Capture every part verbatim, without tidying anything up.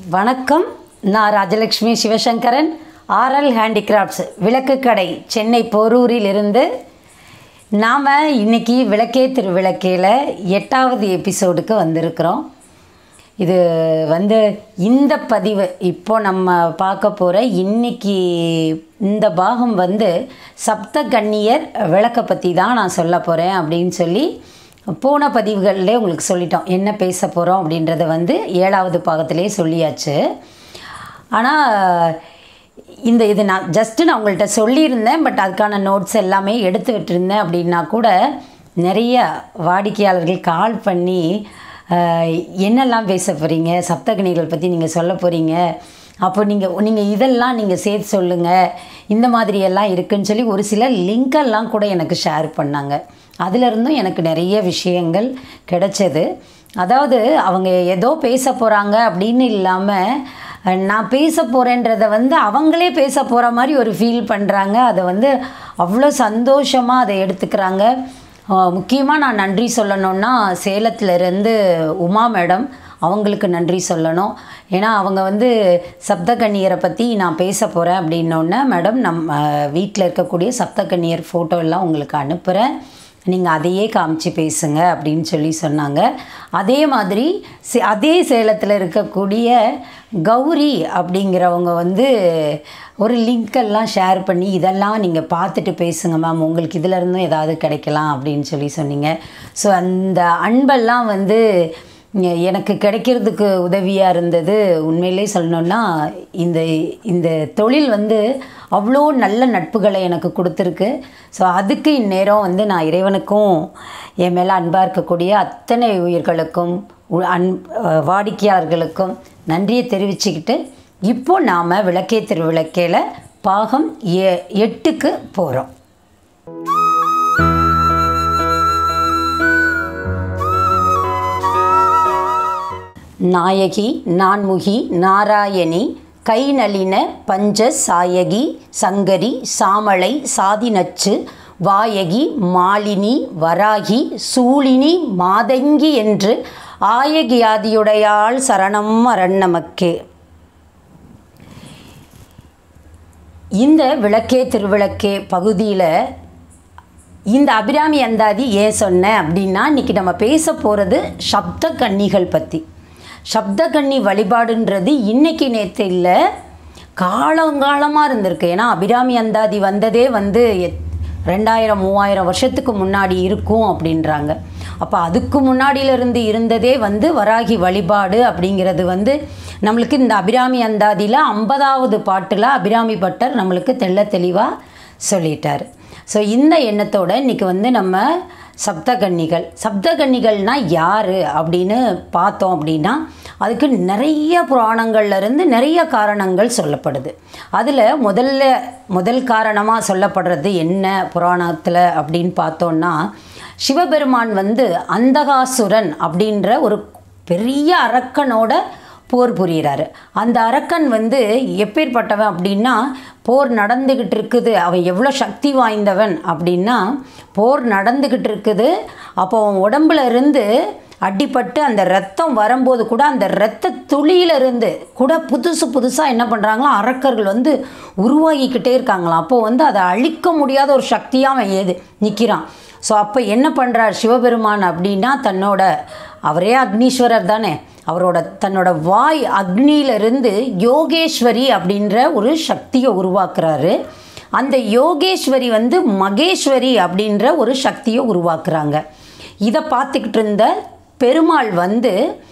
வணக்கம். நான் Rajalakshmi Sivasankaran, RL handicrafts விளக்குக்கடை, சென்னை போரூரில் இருந்து. நாம் இன்றைக்கி விளக்கே திருவிளக்கையில் எட்டாவது எபிசோடுக்கு வந்திருக்கிறோம். இது வந்து இந்த பதிவு இப்போ நம்ம பார்க்க போகிற இன்றைக்கி இந்த பாகம் வந்து சப்த கன்னியர் விளக்கை பற்றி தான் நான் சொல்ல போகிறேன் அப்படின்னு சொல்லி போன பதிவுகளிலே உங்களுக்கு சொல்லிட்டோம். என்ன பேச போகிறோம் அப்படின்றத வந்து ஏழாவது பாகத்திலே சொல்லியாச்சு. ஆனால் இந்த இது நான் ஜஸ்ட்டு நான் உங்கள்கிட்ட சொல்லியிருந்தேன், பட் அதுக்கான நோட்ஸ் எல்லாமே எடுத்து விட்டுருந்தேன். அப்படின்னா கூட நிறைய வாடிக்கையாளர்கள் கால் பண்ணி என்னெல்லாம் பேச போகிறீங்க, சப்தகன்னிகள் பற்றி நீங்கள் சொல்ல போகிறீங்க, அப்போ நீங்கள் நீங்கள் இதெல்லாம் நீங்கள் சேர்த்து சொல்லுங்கள், இந்த மாதிரியெல்லாம் இருக்குதுன்னு சொல்லி ஒரு சில லிங்கெல்லாம் கூட எனக்கு ஷேர் பண்ணாங்க. அதிலிருந்தும் எனக்கு நிறைய விஷயங்கள் கிடைச்சது. அதாவது அவங்க ஏதோ பேச போகிறாங்க அப்படின்னு இல்லாமல் நான் பேச போகிறேன்றதை வந்து அவங்களே பேச போகிற மாதிரி ஒரு ஃபீல் பண்ணுறாங்க. அதை வந்து அவ்வளோ சந்தோஷமாக அதை எடுத்துக்கிறாங்க. முக்கியமாக நான் நன்றி சொல்லணுன்னா சேலத்திலேருந்து உமா மேடம், அவங்களுக்கு நன்றி சொல்லணும். ஏன்னா அவங்க வந்து சப்தகன்னியரை பற்றி நான் பேச போகிறேன் அப்படின்னோடனே, மேடம் நம்ம வீட்டில் இருக்கக்கூடிய சப்தகன்னியர் ஃபோட்டோ எல்லாம் உங்களுக்கு அனுப்புகிறேன், நீங்கள் அதையே காமிச்சு பேசுங்க அப்படின்னு சொல்லி சொன்னாங்க. அதே மாதிரி சே அதே சேலத்தில் இருக்கக்கூடிய கௌரி அப்படிங்கிறவங்க வந்து ஒரு லிங்க்கெல்லாம் ஷேர் பண்ணி இதெல்லாம் நீங்கள் பார்த்துட்டு பேசுங்க மேம், உங்களுக்கு இதிலருந்தும் ஏதாவது கிடைக்கலாம் அப்படின்னு சொல்லி சொன்னீங்க. ஸோ அந்த அன்பெல்லாம் வந்து எனக்கு கிடைக்கிறதுக்கு உதவியாக இருந்தது. உண்மையிலே சொல்லணுன்னா இந்த இந்த தொழில் வந்து அவ்வளோ நல்ல நட்புகளை எனக்கு கொடுத்துருக்கு. ஸோ அதுக்கு இந்நேரம் வந்து நான் இறைவனுக்கும் என் மேலே அன்பாக இருக்கக்கூடிய அத்தனை உயிர்களுக்கும் அன் வாடிக்கையாளர்களுக்கும் நன்றியை தெரிவிச்சுக்கிட்டு இப்போ நாம் விளக்கே திருவிளக்கையில் பாகம் எ எட்டுக்கு போகிறோம். நாயகி நான்முகி நாராயணி கைநளின பஞ்ச சாயகி சங்கரி சாமளை சாதிநச்சு வாயகி மாலினி வராகி சூலினி மாதங்கி என்று ஆயகியாதியுடையாள் சரணம் அரண்நமக்கே. இந்த விளக்கே திருவிளக்கே பகுதியில் இந்த அபிராமி அந்தாதி ஏன் சொன்னேன் அப்படின்னா, இன்றைக்கி நம்ம பேச போகிறது சப்த கன்னிகள் பற்றி. சப்தகன்னி வழிபாடுன்றது இன்றைக்கி நேற்று இல்லை, காலங்காலமாக இருந்திருக்கு. ஏன்னா அபிராமி அந்தாதி வந்ததே வந்து ரெண்டாயிரம் மூவாயிரம் வருஷத்துக்கு முன்னாடி இருக்கும் அப்படின்றாங்க. அப்போ அதுக்கு முன்னாடியிலிருந்து இருந்ததே வந்து வராகி வழிபாடு அப்படிங்கிறது வந்து நம்மளுக்கு இந்த அபிராமி அந்தாதியில் ஐம்பதாவது பாட்டில் அபிராமி பட்டர் நம்மளுக்கு தெள்ள தெளிவாக சொல்லிட்டார். ஸோ இந்த எண்ணத்தோடு இன்றைக்கி வந்து நம்ம சப்தகன்னிகள் சப்தகன்னிகள்னால் யார் அப்படின்னு பார்த்தோம் அப்படின்னா, அதுக்கு நிறைய புராணங்கள்லேருந்து நிறைய காரணங்கள் சொல்லப்படுது. அதில் முதல்ல முதல் காரணமாக சொல்லப்படுறது என்ன புராணத்தில் அப்படின்னு பார்த்தோன்னா, சிவபெருமான் வந்து அந்தகாசுரன் அப்படின்ற ஒரு பெரிய அரக்கனோட போர் புரிகிறாரு. அந்த அரக்கன் வந்து எப்பேற்பட்டவன் அப்படின்னா, போர் நடந்துக்கிட்டு இருக்குது, அவன் எவ்வளோ சக்தி வாய்ந்தவன் அப்படின்னா, போர் நடந்துக்கிட்டு இருக்குது, அப்போ அவன் உடம்புல இருந்து அடிப்பட்டு அந்த ரத்தம் வரும்போது கூட அந்த இரத்த துளியிலிருந்து கூட புதுசு புதுசாக என்ன பண்ணுறாங்களோ அரக்கர்கள் வந்து உருவாகிக்கிட்டே இருக்காங்களாம். அப்போது வந்து அதை அழிக்க முடியாத ஒரு சக்தியாக அவன் ஏது நிற்கிறான். ஸோ அப்போ என்ன பண்ணுறார் சிவபெருமான் அப்படின்னா, தன்னோட அவரே அக்னீஸ்வரர் தானே, அவரோட தன்னோட வாய் அக்னியிலிருந்து யோகேஸ்வரி அப்படின்ற ஒரு சக்தியை உருவாக்குறாரு. அந்த யோகேஸ்வரி வந்து மகேஸ்வரி அப்படின்ற ஒரு சக்தியை உருவாக்குறாங்க. இதை பார்த்துக்கிட்டு இருந்த பெருமாள் வந்து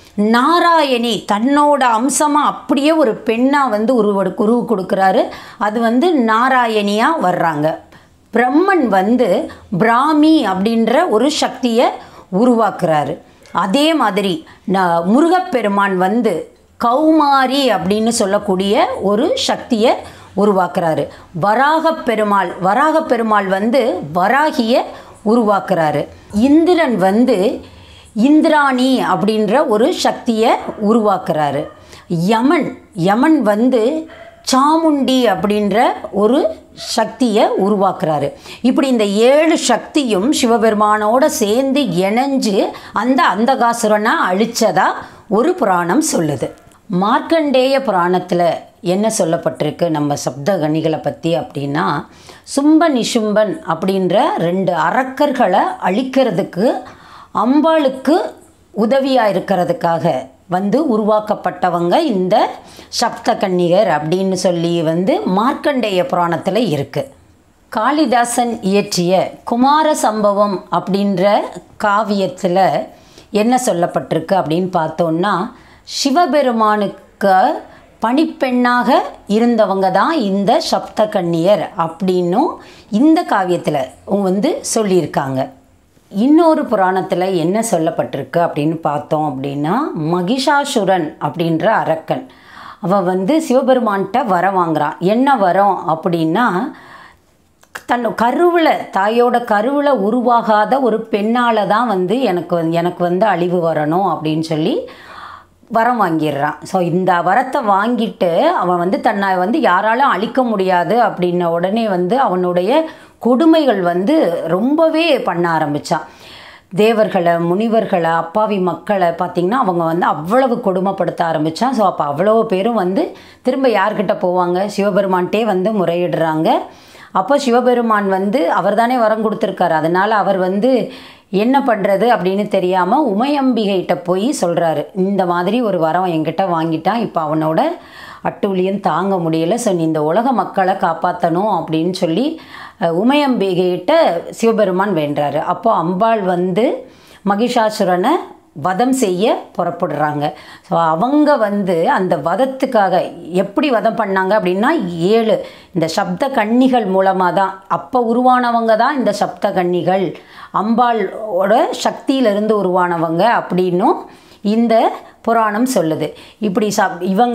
நாராயணி தன்னோட அம்சமாக அப்படியே ஒரு பெண்ணாக வந்து உருவ உருவு கொடுக்குறாரு. அது வந்து நாராயணியாக வர்றாங்க. பிரம்மன் வந்து பிராமி அப்படின்ற ஒரு சக்தியை உருவாக்குறாரு. அதே மாதிரி நான் முருகப்பெருமான் வந்து கௌமாரி அப்படின்னு சொல்லக்கூடிய ஒரு சக்தியை உருவாக்குறாரு. வராகப் பெருமாள் வராகப் பெருமாள் வந்து வராகியை உருவாக்குறாரு. இந்திரன் வந்து இந்திராணி அப்படின்ற ஒரு சக்தியை உருவாக்குறாரு. யமன் யமன் வந்து சாமுண்டி அப்படின்ற ஒரு சக்தியை உருவாக்குறாரு. இப்படி இந்த ஏழு சக்தியும் சிவபெருமானோட சேர்ந்து இணைஞ்சு அந்த அந்தகாசுரனை அழிச்சதா ஒரு புராணம் சொல்லுது. மார்க்கண்டேய புராணத்தில் என்ன சொல்லப்பட்டிருக்கு நம்ம சப்த கன்னிகளை பற்றி அப்படின்னா, சும்ப நிஷும்பன் அப்படின்ற ரெண்டு அரக்கர்களை அழிக்கிறதுக்கு அம்பாளுக்கு உதவியாக இருக்கிறதுக்காக வந்து உருவாக்கப்பட்டவங்க இந்த சப்த கன்னிகர் அப்படின்னு சொல்லி வந்து மார்க்கண்டேய புராணத்தில் இருக்குது. காளிதாசன் இயற்றிய குமார சம்பவம் அப்படின்ற காவியத்தில் என்ன சொல்லப்பட்டிருக்கு அப்படின்னு பார்த்தோன்னா, சிவபெருமானுக்கு பணிப்பெண்ணாக இருந்தவங்க தான் இந்த சப்த கன்னியர் அப்படின்னும் இந்த காவியத்தில் வந்து சொல்லியிருக்காங்க. இன்னொரு புராணத்தில் என்ன சொல்லப்பட்டிருக்கு அப்படின்னு பார்த்தோம் அப்படின்னா, மகிஷாசுரன் அப்படின்ற அரக்கன் அவன் வந்து சிவபெருமான்கிட்ட வரம் வாங்குறான். என்ன வரம் அப்படின்னா, தன் கருவில் தாயோட கருவில் உருவாகாத ஒரு பெண்ணால் தான் வந்து எனக்கு வந்து எனக்கு வந்து அழிவு வரணும் அப்படின்னு சொல்லி வரம் வாங்கிடுறான். ஸோ இந்த வரத்தை வாங்கிட்டு அவன் வந்து தன்னை வந்து யாராலும் அழிக்க முடியாது அப்படின்ன உடனே வந்து அவனுடைய கொடுமைகள் வந்து ரொம்பவே பண்ண ஆரம்பித்தான். தேவர்களை, முனிவர்களை, அப்பாவி மக்களை பார்த்திங்கன்னா அவங்க வந்து அவ்வளவு கொடுமைப்படுத்த ஆரம்பித்தான். ஸோ அப்போ அவ்வளோ பேரும் வந்து திரும்ப யார்கிட்ட போவாங்க, சிவபெருமான்கிட்டே வந்து முறையிடுறாங்க. அப்போ சிவபெருமான் வந்து அவர் தானே வரம் கொடுத்துருக்காரு, அதனால் அவர் வந்து என்ன பண்ணுறது அப்படின்னு தெரியாமல் உமையம்பிகைகிட்ட போய் சொல்கிறாரு, இந்த மாதிரி ஒரு வரம் என்கிட்ட வாங்கிட்டான், இப்போ அவனோட அட்டூழியம் தாங்க முடியலை, ஸோ நீ இந்த உலக மக்களை காப்பாற்றணும் அப்படின்னு சொல்லி உமையம்பிகைகிட்ட சிவபெருமான் வேண்டுறாரு. அப்போது அம்பாள் வந்து மகிஷாசுரனை வதம் செய்ய புறப்படுறாங்க. ஸோ அவங்க வந்து அந்த வதத்துக்காக எப்படி வதம் பண்ணாங்க அப்படின்னா, ஏழு இந்த சப்த கன்னிகள் மூலமாக தான் அப்போ உருவானவங்க தான் இந்த சப்த கன்னிகள், அம்பாளோட சக்தியிலிருந்து உருவானவங்க அப்படின்னும் இந்த புராணம் சொல்லுது. இப்படி சப் இவங்க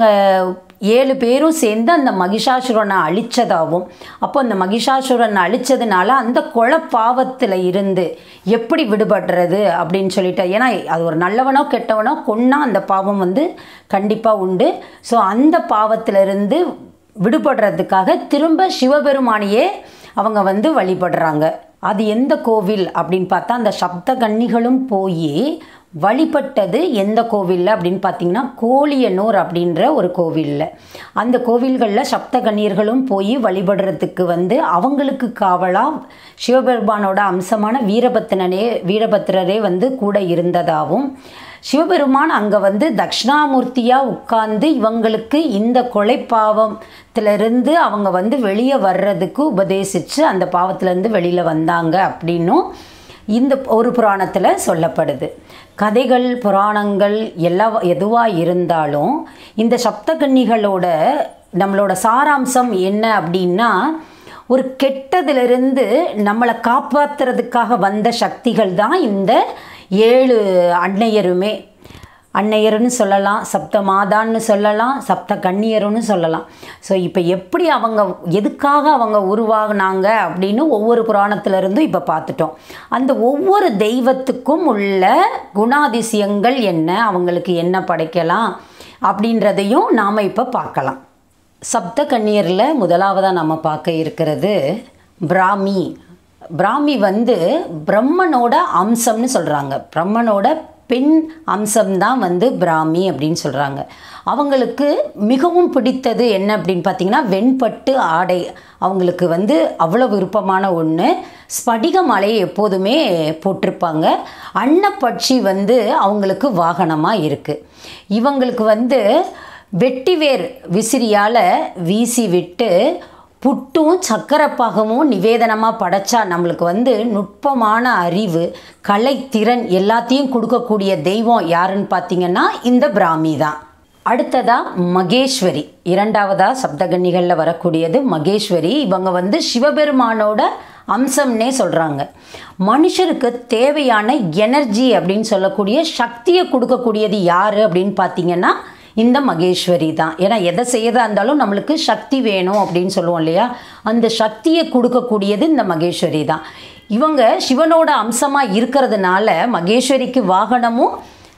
ஏழு பேரும் சேர்ந்து அந்த மகிஷாசுரனை அழித்ததாகவும், அப்போ அந்த மகிஷாசுரனை அழித்ததுனால அந்த கொலைப்பாவத்தில் இருந்து எப்படி விடுபடுறது அப்படின்னு சொல்லிட்டு, ஏன்னா அது ஒரு நல்லவனோ கெட்டவனோ கொன்னா அந்த பாவம் வந்து கண்டிப்பாக உண்டு. ஸோ அந்த பாவத்திலிருந்து விடுபடுறதுக்காக திரும்ப சிவபெருமானையே அவங்க வந்து வழிபடுறாங்க. அது எந்த கோவில் அப்படின்னு பார்த்தா, அந்த சப்த கன்னிகளும் போய் வழிபட்டது எந்த கோவிலில் அப்படின்னு பார்த்தீங்கன்னா, கோழியனூர் அப்படின்ற ஒரு கோவிலில். அந்த கோவில்களில் சப்த கன்னியர்களும் போய் வழிபடுறதுக்கு வந்து அவங்களுக்கு காவலாக சிவபெருமானோட அம்சமான வீரபத்திரனே வீரபத்திரரே வந்து கூட இருந்ததாகவும், சிவபெருமான் அங்கே வந்து தட்சிணாமூர்த்தியாக உட்கார்ந்து இவங்களுக்கு இந்த கொலை பாவத்திலிருந்து அவங்க வந்து வெளியே வர்றதுக்கு உபதேசித்து அந்த பாவத்திலேருந்து வெளியில் வந்தாங்க அப்படின்னும் இந்த ஒரு புராணத்தில் சொல்லப்படுது. கதைகள், புராணங்கள் எல்லாம் எதுவாக இருந்தாலும் இந்த சப்தகன்னிகளோட நம்மளோட சாராம்சம் என்ன அப்படின்னா, ஒரு கெட்டதிலிருந்து நம்மளை காப்பாற்றுறதுக்காக வந்த சக்திகள் தான் இந்த ஏழு அன்னையருமே. அன்னையர்னு சொல்லலாம், சப்த மாதான்னு சொல்லலாம், சப்த கன்னியர்னு சொல்லலாம். ஸோ இப்போ எப்படி அவங்க எதுக்காக அவங்க உருவாகினாங்க அப்படின்னு ஒவ்வொரு புராணத்திலிருந்தும் இப்போ பார்த்துட்டோம். அந்த ஒவ்வொரு தெய்வத்துக்கும் உள்ள குணாதிசயங்கள் என்ன, அவங்களுக்கு என்ன படைக்கலாம் அப்படின்றதையும் நாம் இப்போ பார்க்கலாம். சப்த கன்னியரில் முதலாவதாக நம்ம பார்க்க இருக்கிறது பிராமி. பிராமி வந்து பிரம்மனோட அம்சம்னு சொல்கிறாங்க. பிரம்மனோட பெண் அம்சம்தான் வந்து பிராமி அப்படின்னு சொல்கிறாங்க. அவங்களுக்கு மிகவும் பிடித்தது என்ன அப்படின்னு பார்த்திங்கன்னா, வெண்பட்டு ஆடை அவங்களுக்கு வந்து அவ்வளோ விருப்பமான ஒன்று. ஸ்படிக மாலையை எப்போதுமே போட்டிருப்பாங்க. அன்னப்பட்சி வந்து அவங்களுக்கு வாகனமாக இருக்குது. இவங்களுக்கு வந்து வெட்டிவேர் விசிறியால் வீசி விட்டு புட்டும் சக்கரப்பாகமும் நிவேதனமாக படைச்சா நம்மளுக்கு வந்து நுட்பமான அறிவு, கலைத்திறன் எல்லாத்தையும் கொடுக்கக்கூடிய தெய்வம் யாருன்னு பார்த்திங்கன்னா இந்த பிராமி தான். அடுத்ததாக மகேஸ்வரி, இரண்டாவதாக சப்தகன்னிகளில் வரக்கூடியது மகேஸ்வரி. இவங்க வந்து சிவபெருமானோட அம்சம்னே சொல்கிறாங்க. மனுஷருக்கு தேவையான எனர்ஜி அப்படின்னு சொல்லக்கூடிய சக்தியை கொடுக்கக்கூடியது யார் அப்படின்னு பார்த்திங்கன்னா இந்த மகேஸ்வரி தான். ஏன்னா எதை செய்யறதா இருந்தாலும் நம்மளுக்கு சக்தி வேணும் அப்படின்னு சொல்லுவோம் இல்லையா, அந்த சக்தியை கொடுக்கக்கூடியது இந்த மகேஸ்வரி தான். இவங்க சிவனோட அம்சமாக இருக்கிறதுனால மகேஸ்வரிக்கு வாகனமும்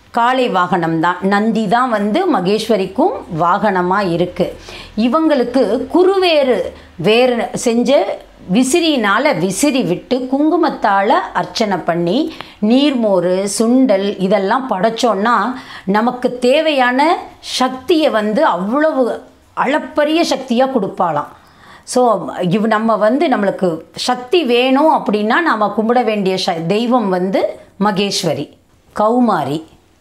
காளை வாகனம் தான். நந்தி தான் வந்து மகேஸ்வரிக்கும் வாகனமாக இருக்குது. இவங்களுக்கு குருவேறு வேறு செஞ்ச விசிறினால் விசிறி விட்டு குங்குமத்தால் அர்ச்சனை பண்ணி நீர்மோர் சுண்டல் இதெல்லாம் படைச்சோன்னா நமக்கு தேவையான சக்தியை வந்து அவ்வளவு அளப்பரிய சக்தியாக கொடுப்பாளாம். ஸோ இவ் நம்ம வந்து நம்மளுக்கு சக்தி வேணும் அப்படின்னா நாம் கும்பிட வேண்டிய ச தெய்வம் வந்து மகேஸ்வரி. கௌமாரி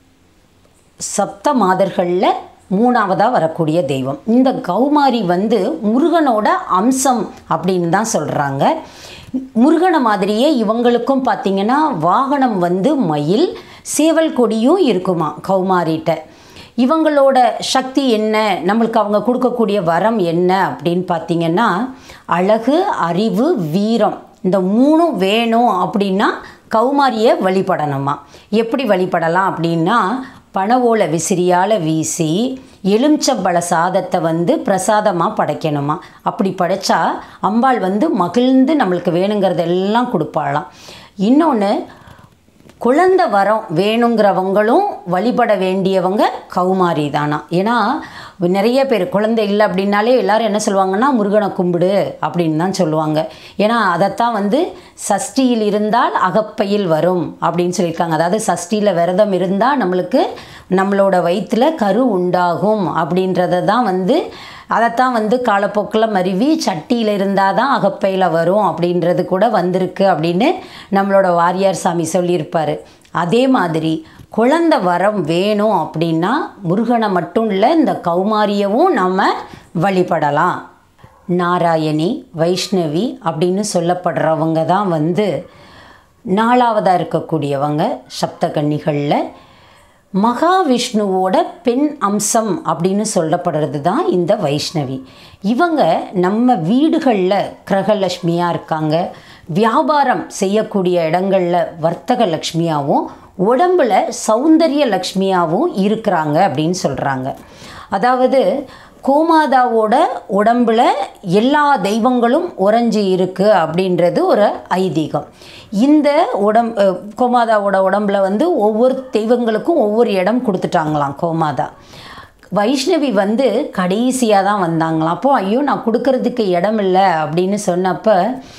சப்த மாதர்களில் மூணாவதாக வரக்கூடிய தெய்வம். இந்த கௌமாரி வந்து முருகனோட அம்சம் அப்படின்னு தான் சொல்கிறாங்க. முருகனை மாதிரியே இவங்களுக்கும் பார்த்திங்கன்னா வாகனம் வந்து மயில், சேவல் கொடியும் இருக்குமா கௌமாரிகிட்ட. இவங்களோட சக்தி என்ன, நம்மளுக்கு அவங்க கொடுக்கக்கூடிய வரம் என்ன அப்படின்னு பார்த்திங்கன்னா அழகு, அறிவு, வீரம் இந்த மூணும் வேணும் அப்படின்னா கௌமாரியை வழிபடணுமா. எப்படி வழிபடலாம் அப்படின்னா பனவோலை விசிறியால் வீசி எலுமிச்சம்பழ சாதத்தை வந்து பிரசாதமாக படைக்கணுமா. அப்படி படைச்சா அம்பாள் வந்து மகிழ்ந்து நம்மளுக்கு வேணுங்கிறதெல்லாம் கொடுப்பாளாம். இன்னொன்று குழந்தை வரம் வேணுங்கிறவங்களும் வழிபட வேண்டியவங்க கௌமாரி தானா. ஏன்னா நிறைய பேர் குழந்தை இல்லை அப்படின்னாலே எல்லோரும் என்ன சொல்லுவாங்கன்னா முருகனை கும்பிடு அப்படின்னு தான் சொல்லுவாங்க. ஏன்னா அதைத்தான் வந்து சஷ்டியில் இருந்தால் அகப்பையில் வரும் அப்படின்னு சொல்லியிருக்காங்க. அதாவது சஷ்டியில் விரதம் இருந்தால் நம்மளுக்கு நம்மளோட வயிற்றில் கரு உண்டாகும் அப்படின்றத தான் வந்து அதைத்தான் வந்து காலப்போக்கில் மருவி சட்டியில் இருந்தால் தான் அகப்பையில் வரும் அப்படின்றது கூட வந்திருக்கு அப்படின்னு நம்மளோட வாரியார் சாமி சொல்லியிருப்பார். அதே மாதிரி குழந்தை வரம் வேணும் அப்படின்னா முருகனை மட்டும் இல்லை இந்த கௌமாரியவும் நம்ம வழிபடலாம். நாராயணி, வைஷ்ணவி அப்படின்னு சொல்லப்படுறவங்க தான் வந்து நாலாவதாக இருக்கக்கூடியவங்க சப்தகன்னிகளில். மகாவிஷ்ணுவோட பெண் அம்சம் அப்படின்னு சொல்லப்படுறது தான் இந்த வைஷ்ணவி. இவங்க நம்ம வீடுகளில் கிரகலட்சுமியாக இருக்காங்க. வியாபாரம் செய்யக்கூடிய இடங்களில் வர்த்தக லக்ஷ்மியாகவும் உடம்பில் சௌந்தரிய லக்ஷ்மியாகவும் இருக்கிறாங்க அப்படின்னு சொல்கிறாங்க. அதாவது கோமாதாவோட உடம்பில் எல்லா தெய்வங்களும் உறைஞ்சி இருக்குது அப்படின்றது ஒரு ஐதீகம். இந்த உடம் கோமாதாவோட உடம்பில் வந்து ஒவ்வொரு தெய்வங்களுக்கும் ஒவ்வொரு இடம் கொடுத்துட்டாங்களாம் கோமாதா. வைஷ்ணவி வந்து கடைசியாக தான் வந்தாங்களாம். அப்போது ஐயோ நான் கொடுக்கறதுக்கு இடம் இல்லை அப்படின்னு சொன்னப்போ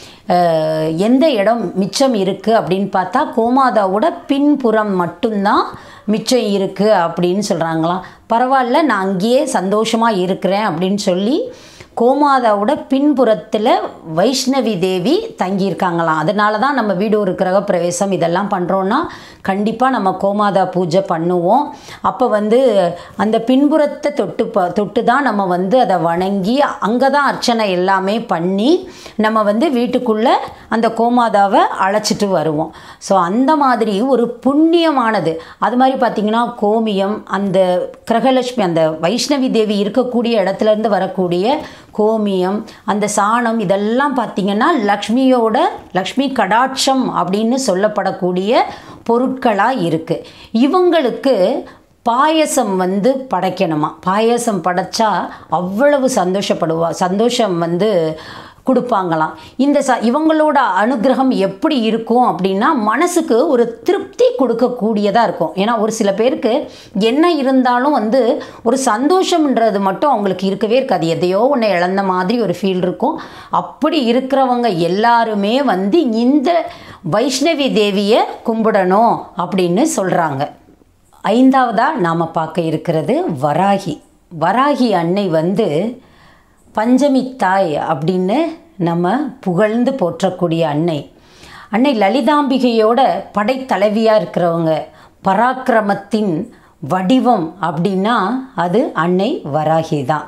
எந்த இடம் மிச்சம் இருக்குது அப்படின்னு பார்த்தா கோமாதாவோட பின்புறம் மட்டும்தான் மிச்சம் இருக்குது அப்படின்னு சொல்கிறாங்களாம். பரவாயில்ல நான் அங்கேயே சந்தோஷமாக இருக்கிறேன் அப்படின்னு சொல்லி கோமாதாவோட பின்புறத்தில் வைஷ்ணவி தேவி தங்கியிருக்காங்களாம். அதனால தான் நம்ம வீடு ஒரு கிரகப்பிரவேசம் இதெல்லாம் பண்ணுறோன்னா கண்டிப்பாக நம்ம கோமாதா பூஜை பண்ணுவோம். அப்போ வந்து அந்த பின்புறத்தை தொட்டு ப தொட்டு தான் நம்ம வந்து அதை வணங்கி அங்கே தான் அர்ச்சனை எல்லாமே பண்ணி நம்ம வந்து வீட்டுக்குள்ளே அந்த கோமாதாவை அழைச்சிட்டு வருவோம். ஸோ அந்த மாதிரி ஒரு புண்ணியமானது. அது மாதிரி பார்த்திங்கன்னா கோமியம், அந்த கிரகலட்சுமி அந்த வைஷ்ணவி தேவி இருக்கக்கூடிய இடத்துலேருந்து வரக்கூடிய கோமியம், அந்த சாணம் இதெல்லாம் பார்த்திங்கன்னா லக்ஷ்மியோட லக்ஷ்மி கடாட்சம் அப்படின்னு சொல்லப்படக்கூடிய பொருட்களாக இருக்குது. இவங்களுக்கு பாயசம் வந்து படைக்கணுமா. பாயசம் படைச்சா அவ்வளவு சந்தோஷப்படுவா சந்தோஷம் வந்து கொடுப்பாங்களாம். இந்த ச இவங்களோட அனுகிரகம் எப்படி இருக்கும் அப்படின்னா மனசுக்கு ஒரு திருப்தி கொடுக்கக்கூடியதாக இருக்கும். ஏன்னா ஒரு சில பேருக்கு என்ன இருந்தாலும் வந்து ஒரு சந்தோஷம்ன்றது மட்டும் அவங்களுக்கு இருக்கவே இருக்காது. எதையோ ஒன்று இழந்த மாதிரி ஒரு ஃபீல் இருக்கும். அப்படி இருக்கிறவங்க எல்லாருமே வந்து இந்த வைஷ்ணவி தேவியை கும்பிடணும் அப்படின்னு சொல்கிறாங்க. ஐந்தாவதாக நாம் பார்க்க இருக்கிறது வராகி. வராகி அன்னை வந்து பஞ்சமி தாய் அப்படின்னு நம்ம புகழ்ந்து போற்றக்கூடிய அன்னை. அன்னை லலிதாம்பிகையோட படைத்தலைவியாக இருக்கிறவங்க. பராக்கிரமத்தின் வடிவம் அப்படின்னா அது அன்னை வராகி தான்.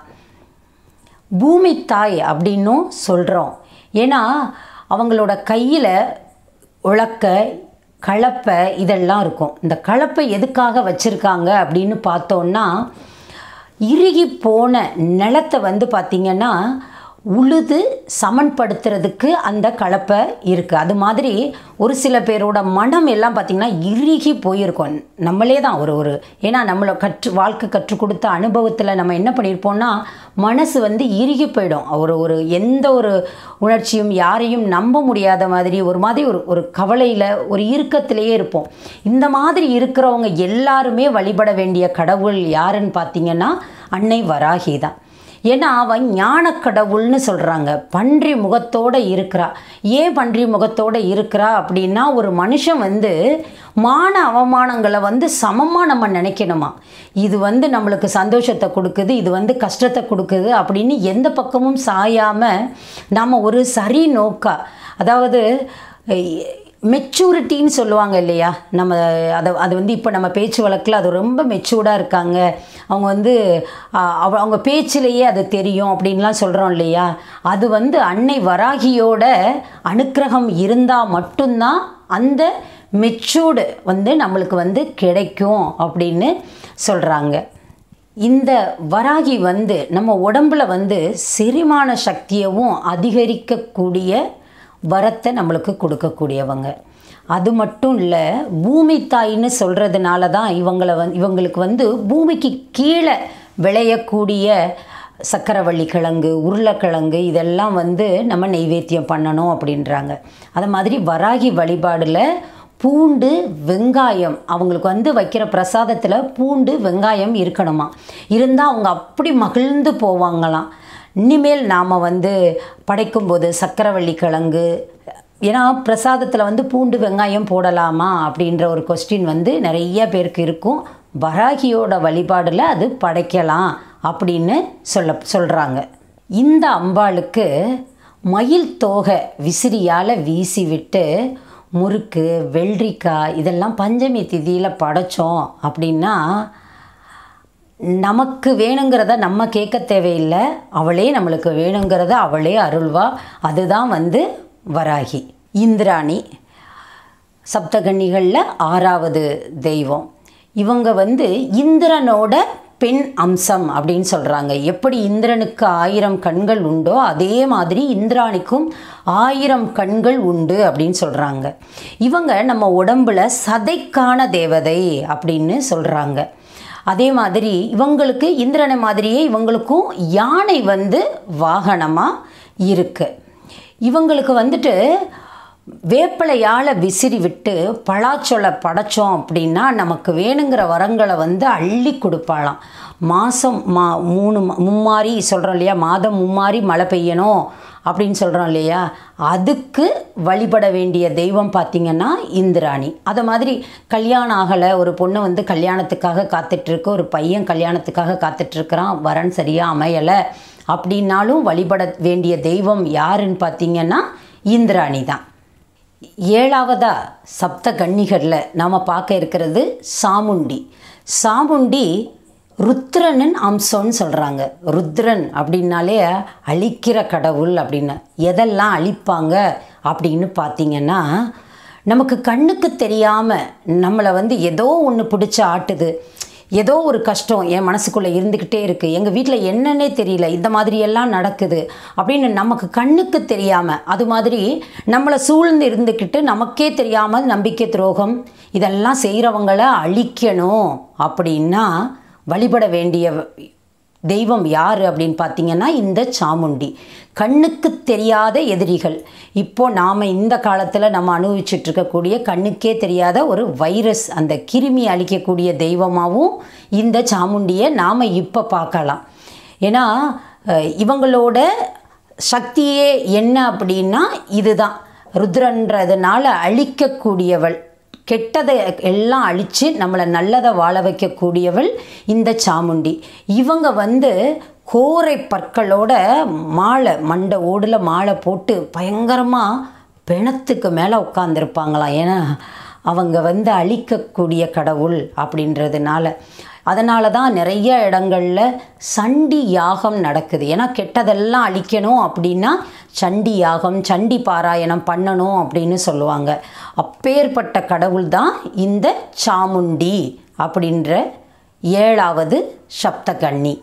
பூமி தாய் அப்படின்னும் சொல்கிறோம். ஏன்னா அவங்களோட கையில் உலக்க, கலப்பை இதெல்லாம் இருக்கும். இந்த கலப்பை எதுக்காக வச்சுருக்காங்க அப்படின்னு பார்த்தோன்னா இறுகி போன நிலத்தை வந்து பார்த்திங்கன்னா உழுது சமன்படுத்துறதுக்கு அந்த கலப்பை இருக்குது. அது மாதிரி ஒரு சில பேரோட மனம் எல்லாம் பார்த்திங்கன்னா இறுகி போயிருக்கோம். நம்மளே தான் ஒரு ஒரு ஏன்னா நம்மளை கற்று வாழ்க்கை கற்றுக் கொடுத்த அனுபவத்தில் நம்ம என்ன பண்ணியிருப்போம்னா மனசு வந்து இறுகி போயிடும். ஒரு ஒரு எந்த ஒரு உணர்ச்சியும் யாரையும் நம்ப முடியாத மாதிரி ஒரு மாதிரி ஒரு ஒரு கவலையில் ஒரு இறுக்கத்திலேயே இருப்போம். இந்த மாதிரி இருக்கிறவங்க எல்லாருமே வழிபட வேண்டிய கடவுள் யாருன்னு பார்த்திங்கன்னா அன்னை வராகி தான். ஏன்னா அவன் ஞான கடவுள்னு சொல்கிறாங்க. பன்றி முகத்தோடு இருக்கிறா. ஏன் பன்றி முகத்தோடு இருக்கிறா அப்படின்னா ஒரு மனுஷன் வந்து மான அவமானங்களை வந்து சமமாக நம்ம நினைக்கணுமா. இது வந்து நம்மளுக்கு சந்தோஷத்தை கொடுக்குது, இது வந்து கஷ்டத்தை கொடுக்குது அப்படின்னு எந்த பக்கமும் சாயாமல் நம்ம ஒரு சரி நோக்கா, அதாவது மெச்சூரிட்டின்னு சொல்லுவாங்க இல்லையா, நம்ம அதை அது வந்து இப்போ நம்ம பேச்சு வழக்கில் அது ரொம்ப மெச்சூர்டாக இருக்காங்க, அவங்க வந்து அவங்க பேச்சிலேயே அது தெரியும் அப்படின்லாம் சொல்கிறோம் இல்லையா. அது வந்து அன்னை வராகியோட அனுக்கிரகம் இருந்தால் மட்டும்தான் அந்த மெச்சூர்டு வந்து நம்மளுக்கு வந்து கிடைக்கும் அப்படின்னு சொல்கிறாங்க. இந்த வராகி வந்து நம்ம உடம்புல வந்து செரிமான சக்தியவும் அதிகரிக்கக்கூடிய வரத்தை நம்மளுக்கு கொடுக்கக்கூடியவங்க. அது மட்டும் இல்லை, பூமி தாயின்னு சொல்கிறதுனால தான் இவங்களை வந்து இவங்களுக்கு வந்து பூமிக்கு கீழே விளையக்கூடிய சக்கரவள்ளி கிழங்கு, உருளைக்கிழங்கு இதெல்லாம் வந்து நம்ம நெய்வேத்தியம் பண்ணணும் அப்படின்றாங்க. அது மாதிரி வராகி வழிபாடில் பூண்டு வெங்காயம் அவங்களுக்கு வந்து வைக்கிற பிரசாதத்தில் பூண்டு வெங்காயம் இருக்கணுமா. இருந்தால் அவங்க அப்படி மகிழ்ந்து போவாங்களாம். இனிமேல் நாம் வந்து படைக்கும்போது சக்கரவள்ளி கிழங்கு, ஏன்னா பிரசாதத்தில் வந்து பூண்டு வெங்காயம் போடலாமா அப்படின்ற ஒரு கொஸ்டின் வந்து நிறைய பேருக்கு இருக்கும். வராகியோட வழிபாடில் அது படைக்கலாம் அப்படின்னு சொல்ல சொல்கிறாங்க. இந்த அம்பாளுக்கு மயில் தோகை விசிறியால் வீசி விட்டு முறுக்கு வெள்ளரிக்காய் இதெல்லாம் பஞ்சமி திதியில் படைச்சோம் அப்படின்னா நமக்கு வேணுங்கிறத நம்ம கேட்க தேவையில்லை, அவளே நம்மளுக்கு வேணுங்கிறத அவளே அருள்வா. அதுதான் வந்து வராகி. இந்திராணி சப்தகன்னிகளில் ஆறாவது தெய்வம். இவங்க வந்து இந்திரனோட பெண் அம்சம் அப்படின்னு சொல்கிறாங்க. எப்படி இந்திரனுக்கு ஆயிரம் கண்கள் உண்டோ அதே மாதிரி இந்திராணிக்கும் ஆயிரம் கண்கள் உண்டு அப்படின்னு சொல்கிறாங்க. இவங்க நம்ம உடம்புல சதைக்கான தேவதை அப்படின்னு சொல்கிறாங்க. அதே மாதிரி இவங்களுக்கு இந்திரனை மாதிரியே இவங்களுக்கும் யானை வந்து வாகனமாக இருக்குது. இவங்களுக்கு வந்துட்டு வேப்பிலையால் விசிறி விட்டு பலாச்சொலை படைச்சோம் அப்படின்னா நமக்கு வேணுங்கிற வரங்களை வந்து அள்ளி கொடுப்பாளாம். மாதம் மா மூணு மும்மாரி சொல்கிறோம் இல்லையா, மாதம் மும்மாரி மழை பெய்யணும் அப்படின்னு சொல்கிறோம் இல்லையா, அதுக்கு வழிபட வேண்டிய தெய்வம் பார்த்திங்கன்னா இந்திராணி. அதை மாதிரி கல்யாணம் ஆகலை, ஒரு பொண்ணு வந்து கல்யாணத்துக்காக காத்துட்ருக்கு, ஒரு பையன் கல்யாணத்துக்காக காத்துட்ருக்கிறான், வரன் சரியாக அமையலை அப்படின்னாலும் வழிபட வேண்டிய தெய்வம் யாருன்னு பார்த்திங்கன்னா இந்திராணி தான். ஏழாவதா சப்த கன்னிகளில் நாம் பார்க்க இருக்கிறது சாமுண்டி. சாமுண்டி ருத்ரனின் அம்சம்னு சொல்கிறாங்க. ருத்ரன் அப்படின்னாலே அழிக்கிற கடவுள் அப்படின்னு. எதெல்லாம் அழிப்பாங்க அப்படின்னு பார்த்திங்கன்னா, நமக்கு கண்ணுக்கு தெரியாமல் நம்மளை வந்து ஏதோ ஒன்று பிடிச்சி ஆட்டுது, ஏதோ ஒரு கஷ்டம் என் மனசுக்குள்ளே இருந்துக்கிட்டே இருக்குது, எங்கள் வீட்டில் என்னன்னே தெரியல, இந்த மாதிரியெல்லாம் நடக்குது அப்படின்னு நமக்கு கண்ணுக்கு தெரியாமல், அது மாதிரி நம்மளை சூழ்ந்து இருந்துக்கிட்டு நமக்கே தெரியாமல் நம்பிக்கை துரோகம் இதெல்லாம் செய்கிறவங்கள அழிக்கணும் அப்படின்னா வழிபட வேண்டிய தெய்வம் யார் அப்படின்னு பார்த்திங்கன்னா இந்த சாமுண்டி. கண்ணுக்கு தெரியாத எதிரிகள், இப்போது நாம் இந்த காலத்தில் நம்ம அனுபவிச்சுட்ருக்கக்கூடிய கண்ணுக்கே தெரியாத ஒரு வைரஸ், அந்த கிருமி அழிக்கக்கூடிய தெய்வமாகவும் இந்த சாமுண்டியை நாம் இப்போ பார்க்கலாம். ஏன்னா இவங்களோட சக்தியே என்ன அப்படின்னா இதுதான், ருத்ரன்றதுனால அழிக்கக்கூடியவள், கெட்டதை எல்லாம் அழித்து நம்மளை நல்லதை வாழ வைக்கக்கூடியவள் இந்த சாமுண்டி. இவங்க வந்து கோரை பற்களோட மாலை மண்டை ஓடில் மாலை போட்டு பயங்கரமாக பிணத்துக்கு மேலே உட்காந்துருப்பாங்களாம். ஏன்னா அவங்க வந்து அழிக்கக்கூடிய கடவுள் அப்படின்றதுனால. அதனால தான் நிறைய இடங்களில் சண்டி யாகம் நடக்குது. ஏன்னா கெட்டதெல்லாம் அழிக்கணும் அப்படின்னா சண்டி யாகம், சண்டி பாராயணம் பண்ணணும் அப்படின்னு சொல்லுவாங்க. அப்பேற்பட்ட கடவுள் தான் இந்த சாமுண்டி அப்படின்ற ஏழாவது சப்தகன்னி.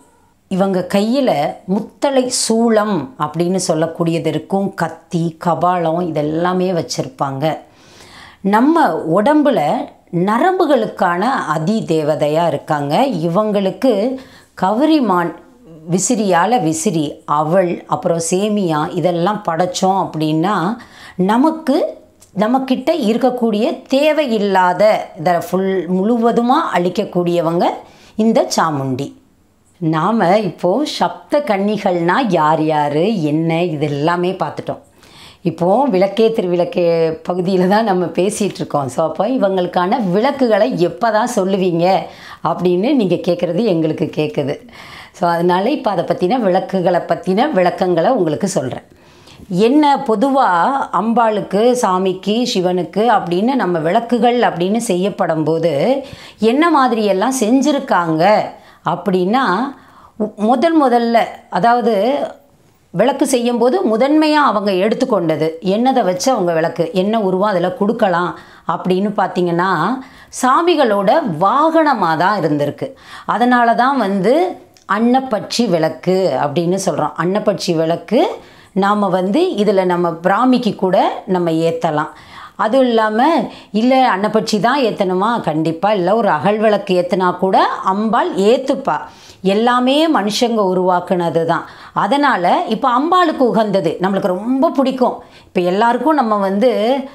இவங்க கையில் முத்தலை சூளம் அப்படின்னு சொல்லக்கூடியது இருக்கும், கத்தி, கபாலம் இதெல்லாமே வச்சுருப்பாங்க. நம்ம உடம்பில் நரம்புகளுக்கான அதி தேவதையாக இருக்காங்க. இவங்களுக்கு கவரிமான் விசிறியால் விசிறி, அவள், அப்புறம் சேமியா இதெல்லாம் படைச்சோம் அப்படின்னா நமக்கு நம்மக்கிட்ட இருக்கக்கூடிய தேவையில்லாத இதை ஃபுல் முழுவதுமாக அழிக்கக்கூடியவங்க இந்த சாமுண்டி. நாம் இப்போது சப்த கன்னிகள்னால் யார் யார் என்ன இது எல்லாமே பார்த்துட்டோம். இப்போது விளக்கே திருவிளக்கே பகுதியில் தான் நம்ம பேசிகிட்டு இருக்கோம். ஸோ அப்போ இவங்களுக்கான விளக்குகளை எப்போ தான் சொல்லுவீங்க அப்படின்னு நீங்கள் கேட்குறது எங்களுக்கு கேட்குது. ஸோ அதனால் இப்போ அதை பற்றின விளக்குகளை பற்றின விளக்கங்களை உங்களுக்கு சொல்கிறேன். என்ன பொதுவாக அம்பாளுக்கு, சாமிக்கு, சிவனுக்கு அப்படின்னு நம்ம விளக்குகள் அப்படின்னு செய்யப்படும் போது என்ன மாதிரியெல்லாம் செஞ்சுருக்காங்க அப்படின்னா, முதல் முதல்ல அதாவது விளக்கு செய்யும்போது முதன்மையாக அவங்க எடுத்துக்கொண்டது என்னதை வச்சு அவங்க விளக்கு என்ன உருவம் அதில் கொடுக்கலாம் அப்படின்னு பார்த்திங்கன்னா சாமிகளோட வாகனமாக தான் இருந்திருக்கு. அதனால தான் வந்து அன்னப்பட்சி விளக்கு அப்படின்னு சொல்கிறோம். அன்னப்பட்சி விளக்கு நாம் வந்து இதில் நம்ம பிராமிக்கு கூட நம்ம ஏற்றலாம். அதுவும் இல்லாமல் இல்லை அன்னப்பட்சி தான் ஏற்றணுமா, கண்டிப்பாக இல்லை, ஒரு அகல் விளக்கு ஏற்றினா கூட அம்பாள் ஏற்றுப்பா. எல்லாமே மனுஷங்க உருவாக்குனது தான். அதனால் இப்போ அம்பாளுக்கு உகந்தது நம்மளுக்கு ரொம்ப பிடிக்கும். இப்போ எல்லாருக்கும் நம்ம வந்து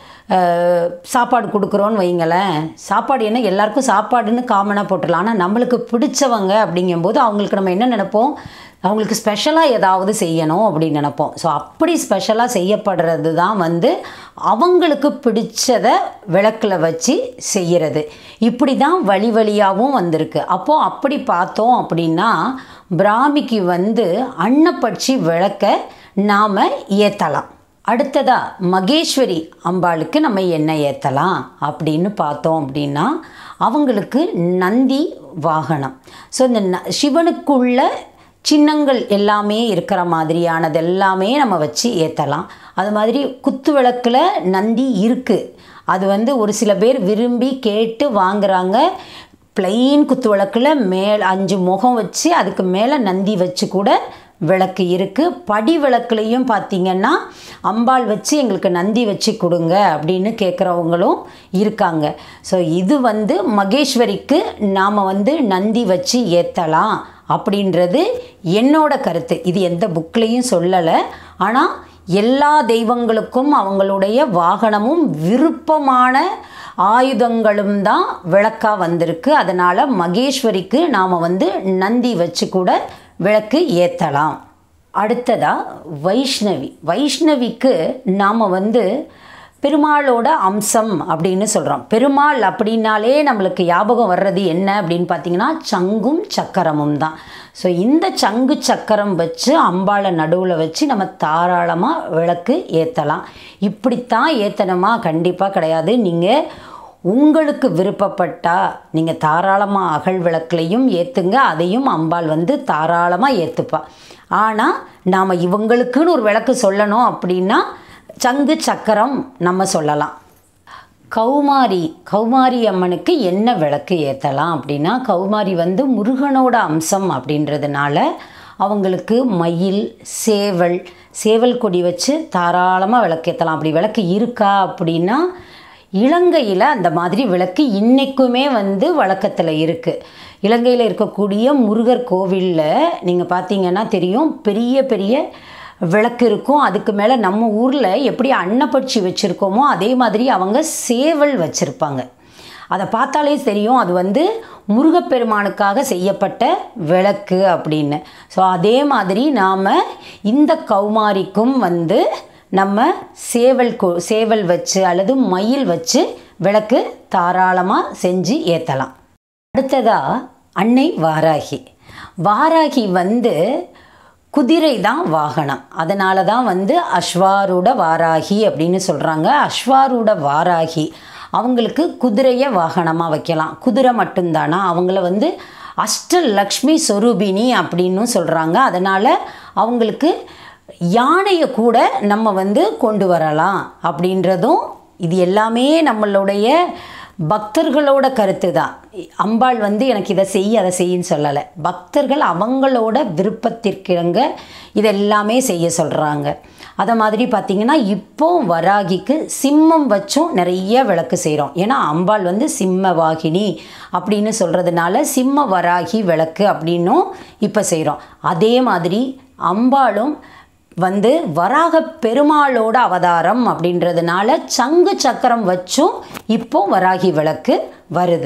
சாப்பாடு கொடுக்குறோன்னு வைங்களேன், சாப்பாடு என்ன எல்லாருக்கும் சாப்பாடுன்னு காமனாக போட்டுடலாம். ஆனால் நம்மளுக்கு பிடிச்சவங்க அப்படிங்கும்போது அவங்களுக்கு நம்ம என்ன நினைப்போம், அவங்களுக்கு ஸ்பெஷலாக ஏதாவது செய்யணும் அப்படின்னு நினைப்போம். ஸோ அப்படி ஸ்பெஷலாக செய்யப்படுறது தான் வந்து அவங்களுக்கு பிடிச்சதை விளக்கில் வச்சு செய்கிறது. இப்படி தான் வழி வழியாகவும் வந்திருக்கு. அப்போது அப்படி பார்த்தோம் அப்படின்னா பிராமிக்கு வந்து அன்னப்பட்சி விளக்க நாம் ஏற்றலாம். அடுத்ததாக மகேஸ்வரி அம்பாளுக்கு நம்ம என்ன ஏற்றலாம் அப்படின்னு பார்த்தோம் அப்படின்னா அவங்களுக்கு நந்தி வாகனம். ஸோ இந்த ந சிவனுக்குள்ள சின்னங்கள் எல்லாமே இருக்கிற மாதிரியானது எல்லாமே நம்ம வச்சு ஏற்றலாம். அது மாதிரி குத்து விளக்கில் நந்தி இருக்குது. அது வந்து ஒரு சில பேர் விரும்பி கேட்டு வாங்குகிறாங்க. பிளெயின் குத்து விளக்கில் மேல் அஞ்சு முகம் வச்சு அதுக்கு மேலே நந்தி வச்சு கூட விளக்கு இருக்குது. படி விளக்குலையும் பார்த்திங்கன்னா அம்பாள் வச்சு எங்களுக்கு நந்தி வச்சு கொடுங்க அப்படின்னு கேட்குறவங்களும் இருக்காங்க. ஸோ இது வந்து மகேஸ்வரிக்கு நாம் வந்து நந்தி வச்சு ஏற்றலாம் அப்படின்றது என்னோட கருத்து. இது எந்த புக்லேயும் சொல்லலை. ஆனால் எல்லா தெய்வங்களுக்கும் அவங்களுடைய வாகனமும் விருப்பமான ஆயுதங்களும் தான் விளக்காக வந்திருக்கு. அதனால் மகேஸ்வரிக்கு நாம் வந்து நந்தி வச்சு கூட விளக்கு ஏற்றலாம். அடுத்ததாக வைஷ்ணவி. வைஷ்ணவிக்கு நாம் வந்து பெருமாளோட அம்சம் அப்படின்னு சொல்கிறோம். பெருமாள் அப்படின்னாலே நம்மளுக்கு ஞாபகம் வர்றது என்ன அப்படின்னு பார்த்திங்கன்னா சங்கும் சக்கரமும் தான். ஸோ இந்த சங்கு சக்கரம் வச்சு அம்பாளை நடுவில் வச்சு நம்ம தாராளமாக விளக்கு ஏற்றலாம். இப்படித்தான் ஏற்றணுமா, கண்டிப்பாக கிடையாது. நீங்கள் உங்களுக்கு விருப்பப்பட்டால் நீங்கள் தாராளமாக அகல் விளக்குலையும் ஏற்றுங்க, அதையும் அம்பாள் வந்து தாராளமாக ஏற்றுப்பா. ஆனால் நாம் இவங்களுக்குன்னு ஒரு விளக்கு சொல்லணும் அப்படின்னா சங்கு சக்கரம் நம்ம சொல்லலாம். கௌமாரி கௌமாரி அம்மனுக்கு என்ன விளக்கு ஏற்றலாம் அப்படின்னா கௌமாரி வந்து முருகனோட அம்சம் அப்படின்றதுனால அவங்களுக்கு மயில், சேவல் சேவல் கொடி வச்சு தாராளமாக விளக்கு ஏற்றலாம். அப்படி விளக்கு இருக்கா அப்படின்னா இலங்கையில் அந்த மாதிரி விளக்கு இன்றைக்குமே வந்து வழக்கத்தில் இருக்குது. இலங்கையில் இருக்கக்கூடிய முருகர் கோவிலில் நீங்கள் பார்த்தீங்கன்னா தெரியும், பெரிய பெரிய விளக்கு இருக்கும். அதுக்கு மேலே நம்ம ஊரில் எப்படி அன்னப்பட்சி வச்சுருக்கோமோ அதே மாதிரி அவங்க சேவல் வச்சுருப்பாங்க. அதை பார்த்தாலே தெரியும் அது வந்து முருகப்பெருமானுக்காக செய்யப்பட்ட விளக்கு அப்படின்னு. ஸோ அதே மாதிரி நாம் இந்த கௌமாரிக்கும் வந்து நம்ம சேவல் கொ சேவல் வச்சு அல்லது மயில் வச்சு விளக்கு தாராளமாக செஞ்சு ஏற்றலாம். அடுத்ததாக அன்னை வாராகி. வாராகி வந்து குதிரை தான் வாகனம். அதனால தான் வந்து அஸ்வாரூட வாராகி அப்படின்னு சொல்கிறாங்க. அஸ்வாரூட வாராகி அவங்களுக்கு குதிரையை வாகனமாக வைக்கலாம். குதிரை மட்டும்தானா, அவங்கள வந்து அஷ்டலக்ஷ்மி சொரூபினி அப்படின்னு சொல்கிறாங்க. அதனால் அவங்களுக்கு யானையை கூட நம்ம வந்து கொண்டு வரலாம் அப்படின்றதும் இது எல்லாமே நம்மளுடைய பக்தர்களோட கருத்து தான். அம்பாள் வந்து எனக்கு இதை செய் அதை செய்யின்னு சொல்லலை. பக்தர்கள் அவங்களோட விருப்பத்திற்கிணங்க இதெல்லாமே செய்ய சொல்கிறாங்க. அதை மாதிரி பார்த்திங்கன்னா இப்போ வராகிக்கு சிம்மம் வச்சும் நிறைய விளக்கு செய்கிறோம். ஏன்னா அம்பாள் வந்து சிம்ம வாகினி அப்படின்னு சொல்கிறதுனால சிம்ம வராகி விளக்கு அப்படின்னும் இப்போ செய்கிறோம். அதே மாதிரி அம்பாளும் வந்து வராக பெருமாளோட அவதாரம் அப்படின்றதுனால சங்கு சக்கரம் வச்சும் இப்போ வராகி விளக்கு வருது.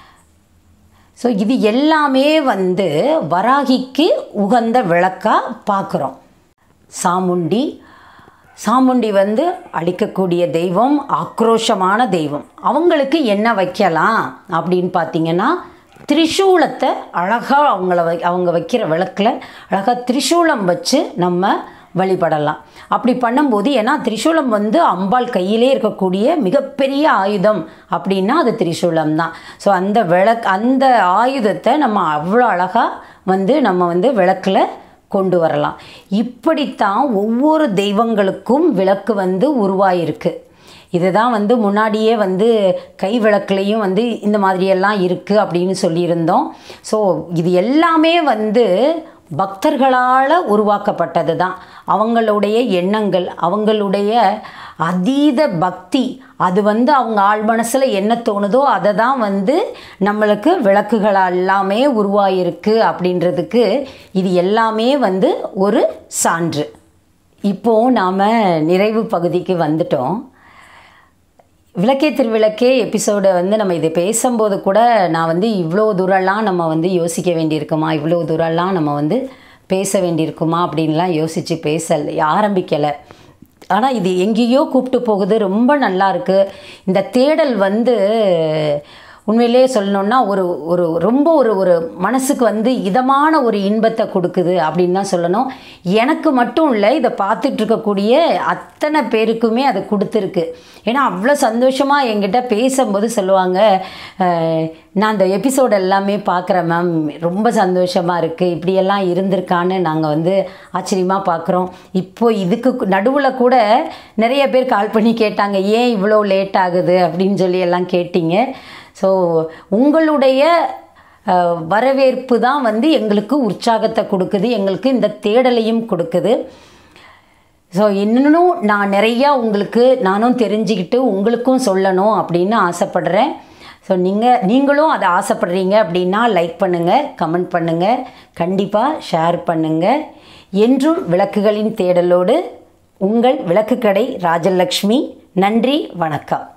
ஸோ இது எல்லாமே வந்து வராகிக்கு உகந்த விளக்காக பார்க்குறோம். சாமுண்டி சாமுண்டி வந்து அழிக்கக்கூடிய தெய்வம், ஆக்ரோஷமான தெய்வம். அவங்களுக்கு என்ன வைக்கலாம் அப்படின்னு பார்த்திங்கன்னா திரிசூலத்தை அழகாக அவங்கள வை அவங்க வைக்கிற விளக்கில் அழகாக திரிசூலம் வச்சு நம்ம வழிபடலாம். அப்படி பண்ணும்போது ஏன்னா திரிசூலம் வந்து அம்பாள் கையிலே இருக்கக்கூடிய மிகப்பெரிய ஆயுதம் அப்படின்னா அது திரிசூலம் தான். ஸோ அந்த விளக் அந்த ஆயுதத்தை நம்ம அவ்வளோ அழகாக வந்து நம்ம வந்து விளக்கில் கொண்டு வரலாம். இப்படித்தான் ஒவ்வொரு தெய்வங்களுக்கும் விளக்கு வந்து உருவாயிருக்கு. இதுதான் வந்து முன்னாடியே வந்து கை விளக்குலையும் வந்து இந்த மாதிரியெல்லாம் இருக்குது அப்படின்னு சொல்லியிருந்தோம். ஸோ இது எல்லாமே வந்து பக்தர்களால் உருவாக்கப்பட்டது தான். அவங்களுடைய எண்ணங்கள், அவங்களுடைய அதீத பக்தி, அது வந்து அவங்க ஆழ் மனசில் என்ன தோணுதோ அதை தான் வந்து நம்மளுக்கு விளக்குகள் எல்லாமே உருவாயிருக்கு அப்படின்றதுக்கு இது எல்லாமே வந்து ஒரு சான்று. இப்போது நாம் நிறைவு பகுதிக்கு வந்துட்டோம். விளக்கே திருவிளக்கே எபிசோடை வந்து நம்ம இதை பேசும்போது கூட நான் வந்து இவ்வளோ தூரம்லாம் நம்ம வந்து யோசிக்க வேண்டியிருக்குமா, இவ்வளோ தூரம்லாம் நம்ம வந்து பேச வேண்டியிருக்குமா அப்படின்லாம் யோசித்து பேசலை, ஆரம்பிக்கலை. ஆனால் இது எங்கேயோ கூப்பிட்டு போகுது. ரொம்ப நல்லா இருக்குது. இந்த தேடல் வந்து உண்மையிலே சொல்லணுன்னா ஒரு ஒரு ரொம்ப ஒரு ஒரு மனசுக்கு வந்து இதமான ஒரு இன்பத்தை கொடுக்குது அப்படின்னு தான் சொல்லணும். எனக்கு மட்டும் இல்லை, இதை பார்த்துட்ருக்கக்கூடிய அத்தனை பேருக்குமே அது கொடுத்துருக்கு. ஏன்னா அவ்வளோ சந்தோஷமாக என்கிட்ட பேசும்போது சொல்லுவாங்க, நான் அந்த எபிசோடு எல்லாமே பார்க்குறேன் மேம், ரொம்ப சந்தோஷமாக இருக்குது, இப்படியெல்லாம் இருந்திருக்கான்னு நாங்கள் வந்து ஆச்சரியமாக பார்க்குறோம். இப்போது இதுக்கு நடுவில் கூட நிறைய பேர் கால் பண்ணி கேட்டாங்க, ஏன் இவ்வளோ லேட் ஆகுது அப்படின்னு சொல்லி எல்லாம் கேட்டிங்க. ஸோ உங்களுடைய வரவேற்பு தான் வந்து எங்களுக்கு உற்சாகத்தை கொடுக்குது, எங்களுக்கு இந்த தேடலையும் கொடுக்குது. ஸோ இன்னும் நான் நிறையா உங்களுக்கு நானும் தெரிஞ்சுக்கிட்டு உங்களுக்கும் சொல்லணும் அப்படின்னு ஆசைப்படுறேன். ஸோ நீங்கள் நீங்களும் அதை ஆசைப்படுறீங்க அப்படின்னா லைக் பண்ணுங்கள், கமெண்ட் பண்ணுங்கள், கண்டிப்பாக ஷேர் பண்ணுங்கள். என்றும் விளக்குகளின் தேடலோடு உங்கள் விளக்குக்கடை ராஜலக்ஷ்மி. நன்றி, வணக்கம்.